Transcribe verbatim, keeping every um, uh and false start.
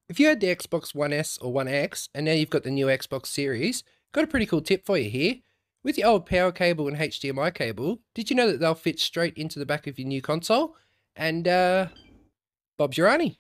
If you had the Xbox One S or One X, and now you've got the new Xbox Series, got a pretty cool tip for you here. With your old power cable and H D M I cable, did you know that they'll fit straight into the back of your new console? And, uh, Bob's your auntie.